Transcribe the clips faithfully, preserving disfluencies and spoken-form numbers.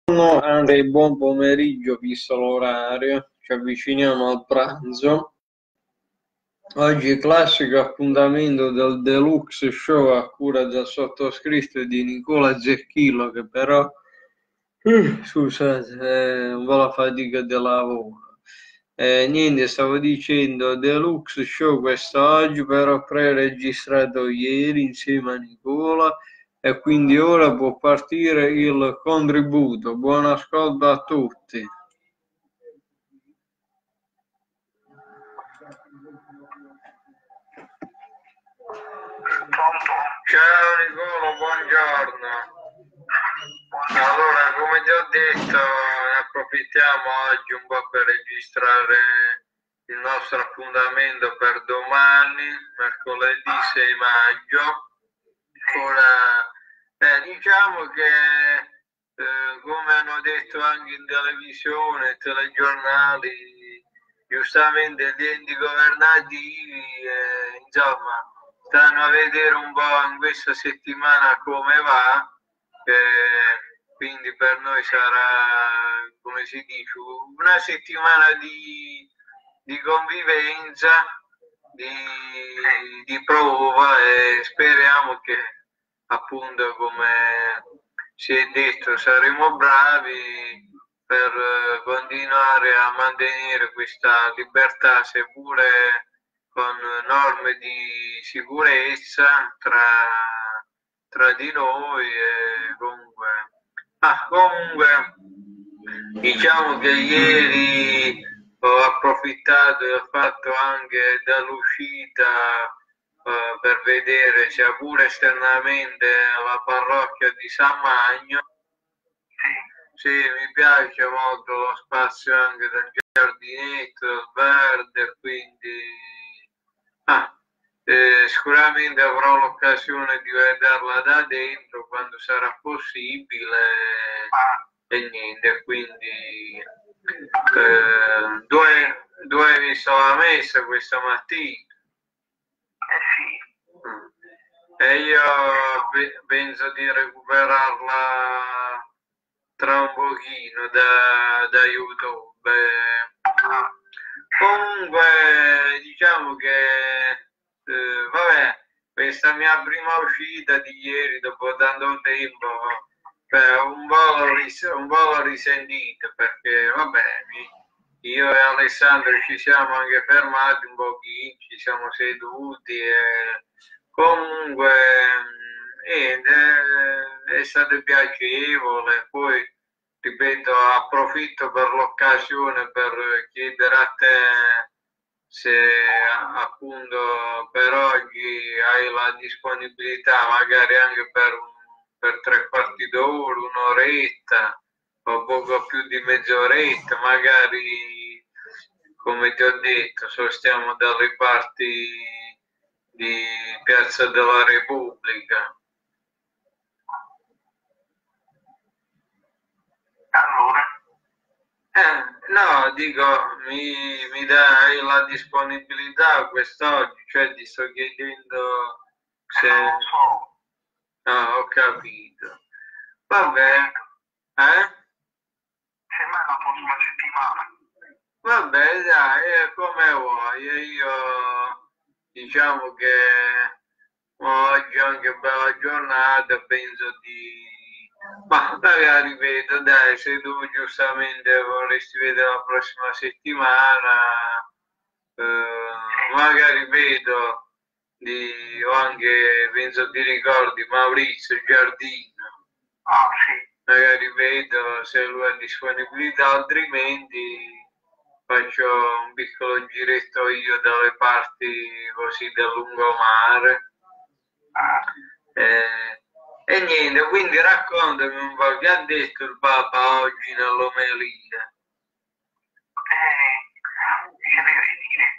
Buongiorno, Andrei, buon pomeriggio, visto l'orario, ci avviciniamo al pranzo. Oggi classico appuntamento del Deluxe Show a cura del sottoscritto e di Nicola Zecchillo, che però, eh, scusate, è un po' la fatica del lavoro. Eh, niente, stavo dicendo, Deluxe Show quest'oggi, però pre-registrato ieri insieme a Nicola e quindi ora può partire il contributo. Buon ascolto a tutti. Ciao Nicola, buongiorno. Allora, come ti ho detto, ne approfittiamo oggi un po' per registrare il nostro appuntamento per domani, mercoledì sei maggio. Ora, eh, diciamo che, eh, come hanno detto anche in televisione, telegiornali, giustamente gli enti governativi, eh, insomma, stanno a vedere un po' in questa settimana come va, eh, quindi per noi sarà, come si dice, una settimana di, di convivenza, di, di prova e speriamo che, appunto, come si è detto, saremo bravi per continuare a mantenere questa libertà, seppure con norme di sicurezza tra, tra di noi e comunque. Ah, comunque diciamo che ieri ho approfittato e ho fatto anche dall'uscita eh, per vedere, sia pure esternamente, la parrocchia di San Magno. Sì, mi piace molto lo spazio anche del giardinetto, del verde, quindi ah, eh, sicuramente avrò l'occasione di vederla da dentro quando sarà possibile e niente, quindi eh, due, due hai visto la messa questa mattina. Eh sì. Mm. E io pe- penso di recuperarla tra un pochino da, da YouTube. Ah, Comunque, diciamo che, eh, vabbè, questa mia prima uscita di ieri, dopo tanto tempo, beh, un po' l'ho ris- un po' l'ho risentita, perché, vabbè, mi- io e Alessandro ci siamo anche fermati un pochino, ci siamo seduti e comunque, niente, è stato piacevole. Poi, ripeto, approfitto per l'occasione per chiedere a te se appunto per oggi hai la disponibilità, magari anche per, per tre quarti d'ora, un'oretta o poco più di mezz'oretta, magari, come ti ho detto, sostiamo dalle parti di Piazza della Repubblica. allora, Eh, no, dico, mi, mi dai la disponibilità quest'oggi, cioè ti sto chiedendo eh, se... non lo so, No, ho capito. Vabbè, eh? semmai la prossima settimana. Vabbè, dai, è come vuoi. E io diciamo che oggi è anche bella giornata, penso di... Ma magari vedo, dai, se tu giustamente vorresti vedere la prossima settimana, eh, magari vedo di... o anche, penso ti ricordi, Maurizio Giardino. Ah sì, Magari vedo se lui ha disponibilità, altrimenti faccio un piccolo giretto io dalle parti così del lungomare. ah, Eh, e niente, quindi raccontami un po' che ha detto il Papa oggi nell'omelia. eh, che deve dire?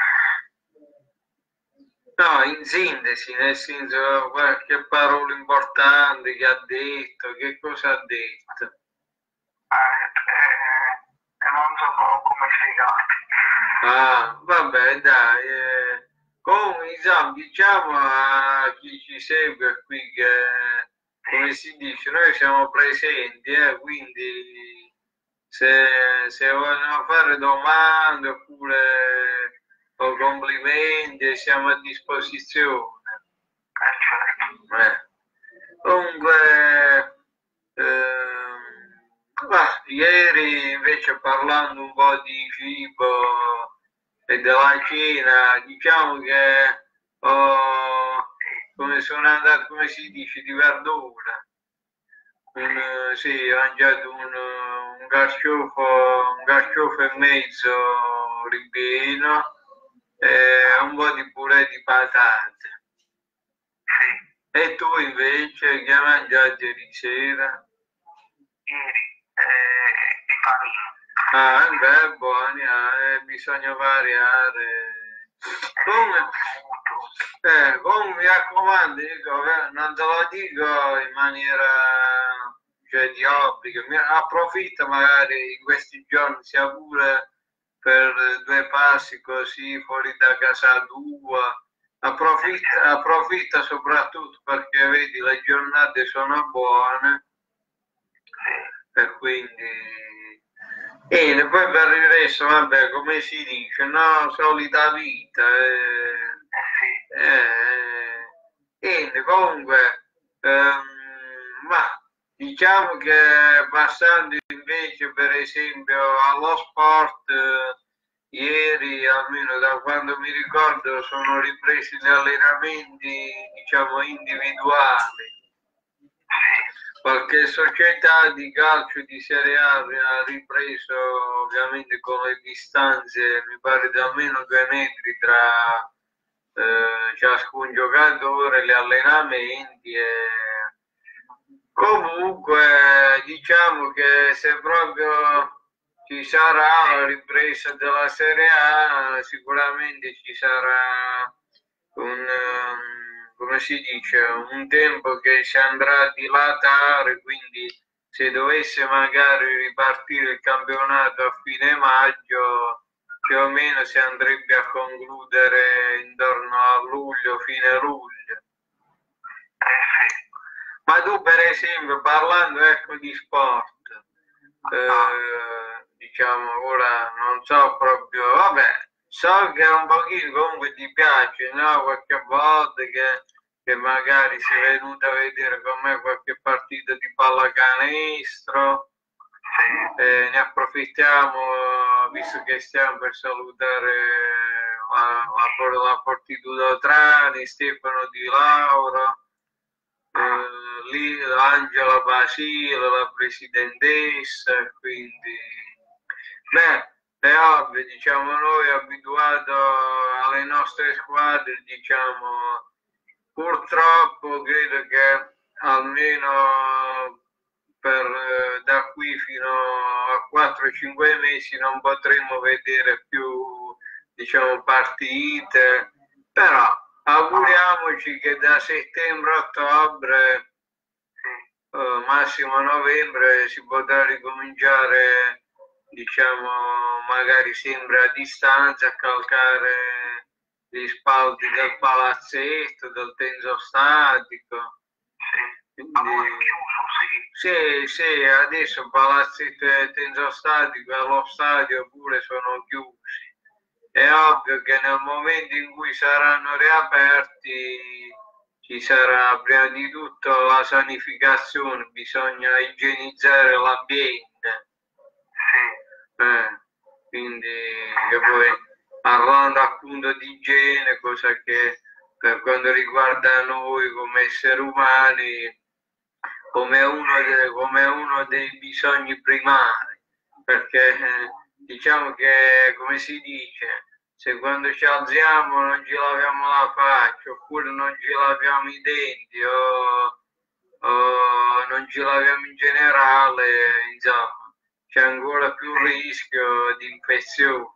No, in sintesi, nel senso qualche parola importante che ha detto, che cosa ha detto. Eh, eh, non so come spiegarti. Ah, vabbè, dai. Eh. Comunque, insomma, diciamo a chi ci segue qui che, come si dice, noi siamo presenti, eh, quindi se, se vogliono fare domande oppure o complimenti, siamo a disposizione. Eh, certo. Eh. Comunque, ehm, ma ieri invece parlando un po' di cibo e della cena, diciamo che ho, come sono andato, come si dice, di verdura. Un, eh, sì, ho mangiato un, eh, un carciofo, un carciofo e mezzo ripieno e un po' di purè di patate. Sì, E tu invece che hai mangiato ieri sera? ieri, eh, di panini. Ah, beh, buoni, ah, eh, bisogna variare. Comunque, eh, comunque mi raccomando, dico, eh, non te lo dico in maniera, cioè, di obbligo, mi approfitto magari in questi giorni, sia pure per due passi così fuori da casa tua. Approfitta, approfitta soprattutto perché vedi le giornate sono buone e quindi e poi per il resto vabbè come si dice no solita vita eh, eh, e comunque ehm, ma diciamo che passando invece per esempio allo sport eh, ieri, almeno da quando mi ricordo, sono ripresi gli allenamenti, diciamo, individuali. Qualche società di calcio di Serie A ha ripreso ovviamente con le distanze, mi pare di almeno due metri tra eh, ciascun giocatore, gli allenamenti e comunque diciamo che se proprio ci sarà la ripresa della Serie A, sicuramente ci sarà un, um, come si dice, un tempo che si andrà a dilatare, quindi se dovesse magari ripartire il campionato a fine maggio, più o meno si andrebbe a concludere intorno a luglio, fine luglio. Ma tu per esempio, parlando ecco di sport, eh, diciamo ora non so proprio, vabbè, so che un pochino comunque ti piace, no? Qualche volta che, che magari sei venuto a vedere con me qualche partita di pallacanestro, eh, ne approfittiamo visto che stiamo per salutare la, la, la Fortitudo Trani, Stefano Di Lauro. Eh, lì Angela Basile, la presidentessa, quindi beh, è ovvio, diciamo, noi abituati alle nostre squadre, diciamo, purtroppo credo che almeno per, eh, da qui fino a quattro cinque mesi non potremo vedere più, diciamo, partite, però auguriamoci che da settembre a ottobre, eh, massimo novembre, si potrà ricominciare, diciamo, magari sempre a distanza, a calcare gli spalti del palazzetto, del tenso statico. Quindi, sì, sì, adesso palazzetto e tenso statico e allo stadio pure sono chiusi. È ovvio che nel momento in cui saranno riaperti ci sarà prima di tutto la sanificazione, bisogna igienizzare l'ambiente. Eh, quindi che poi parlando appunto di igiene, cosa che per quanto riguarda noi come esseri umani, come uno, de, come uno dei bisogni primari, perché eh, diciamo che, come si dice, se quando ci alziamo non ci laviamo la faccia, oppure non ci laviamo i denti, o, o non ci laviamo in generale, insomma, c'è ancora più rischio di infezione.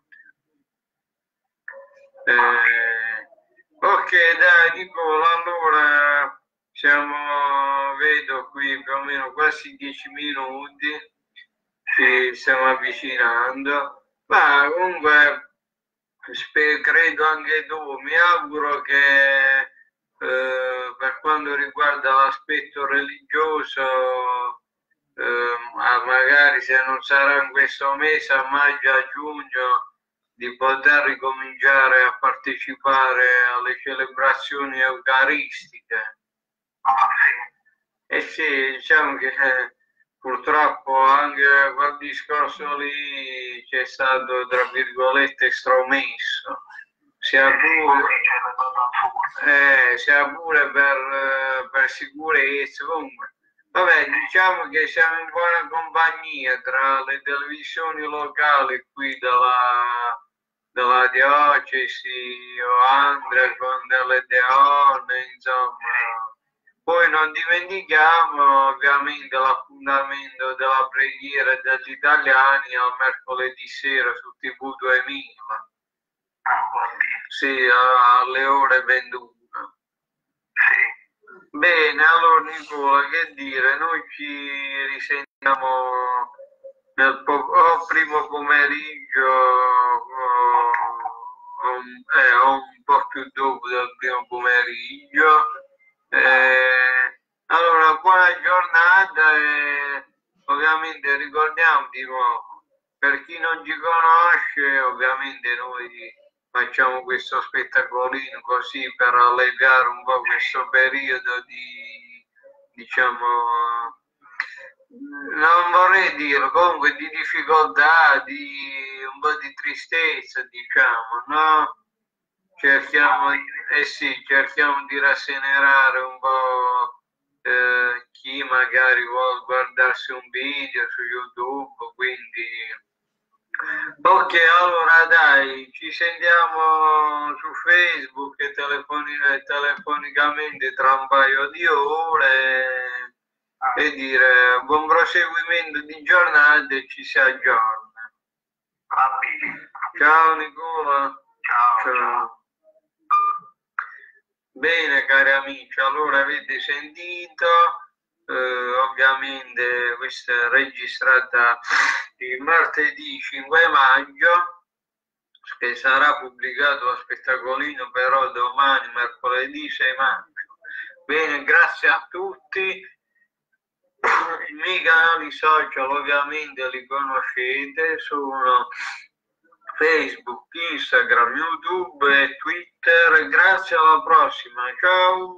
Eh, ok, dai, Nicola, allora siamo, vedo qui più o meno quasi dieci minuti, ci stiamo avvicinando, ma comunque credo anche tu, mi auguro che eh, per quanto riguarda l'aspetto religioso eh, magari se non sarà in questo mese, a maggio, a giugno, di poter ricominciare a partecipare alle celebrazioni eucaristiche. Ah, sì. Eh sì, diciamo che eh, purtroppo anche quel discorso lì c'è stato, tra virgolette, estromesso. Sia pure, eh, sia pure per, eh, per sicurezza. Comunque, vabbè, diciamo che siamo in buona compagnia tra le televisioni locali qui della, della diocesi o Andrea con delle Deonne, insomma. Poi non dimentichiamo ovviamente l'appuntamento della preghiera degli italiani al mercoledì sera su T V duemila. Sì, alle ore ventuno. Sì. Bene, allora Nicola, che dire, noi ci risentiamo nel po- o primo pomeriggio o, o, eh, o un po' più dopo del primo pomeriggio. Eh, allora, buona giornata e ovviamente ricordiamo di nuovo, per chi non ci conosce, ovviamente noi facciamo questo spettacolino così per allegare un po' questo periodo di, diciamo, non vorrei dire, comunque di difficoltà, di un po' di tristezza, diciamo, no? Cerchiamo, eh sì, cerchiamo di rasserenare un po' eh, chi magari vuole guardarsi un video su YouTube, quindi ok, allora dai, ci sentiamo su Facebook e telefoni- telefonicamente tra un paio di ore e dire buon proseguimento di giornata e ci si aggiorna. Ciao Nicola. Ciao. Ciao. Bene cari amici, allora avete sentito, eh, ovviamente questa è registrata il martedì cinque maggio, che sarà pubblicato lo spettacolino però domani, mercoledì sei maggio. Bene, grazie a tutti. I miei canali social ovviamente li conoscete, sono Facebook, Instagram, YouTube e Twitter. Grazie, alla prossima, ciao.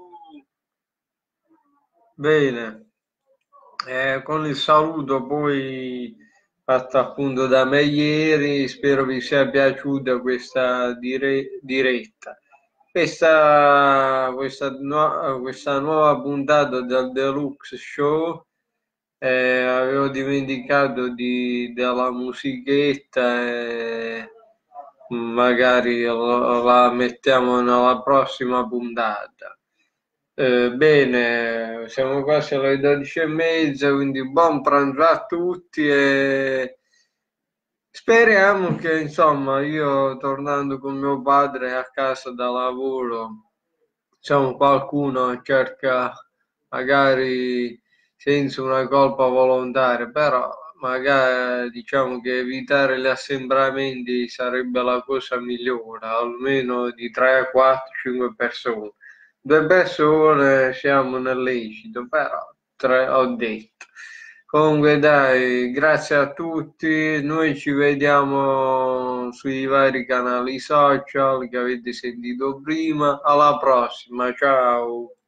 Bene, eh, con il saluto poi fatto appunto da me ieri, spero vi sia piaciuta questa dire- diretta. Questa, questa, nu- questa nuova puntata del Deluxe Show, eh, avevo dimenticato di, della musichetta e magari lo- la mettiamo nella prossima puntata. Eh, bene, siamo quasi alle dodici e mezza, quindi buon pranzo a tutti e speriamo che, insomma, io tornando con mio padre a casa da lavoro, insomma, qualcuno cerca magari senza una colpa volontaria, però magari diciamo che evitare gli assembramenti sarebbe la cosa migliore, almeno di tre, quattro, cinque persone. Due persone siamo nell'esito, però tre ho detto. Comunque dai, grazie a tutti, noi ci vediamo sui vari canali social che avete sentito prima, alla prossima, ciao!